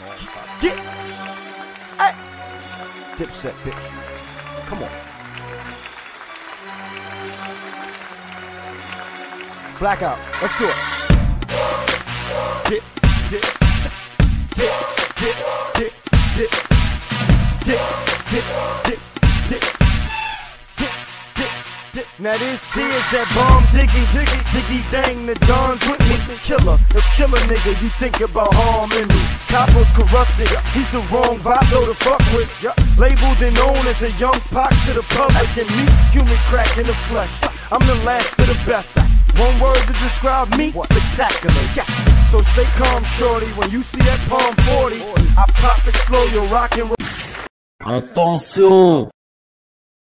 Get. Hey. Dipset, bitch. Come on. Blackout. Let's do it. Dip, dip, dip, dip, dip, dip, dip, dip, dip, dip, dip, dip, dip. Now this here's that bomb diggy, diggy, diggy, dang, the Don's with me. Killer, the killer nigga, you think about harming me. Capo's corrupted, he's the wrong vibe though to fuck with. Labeled and known as a young Pac to the public, and me, human crack in the flesh. I'm the last of the best. One word to describe me, spectacular, yes. So stay calm, shorty, when you see that palm 40, I pop it slow, you're rockin'. Attention!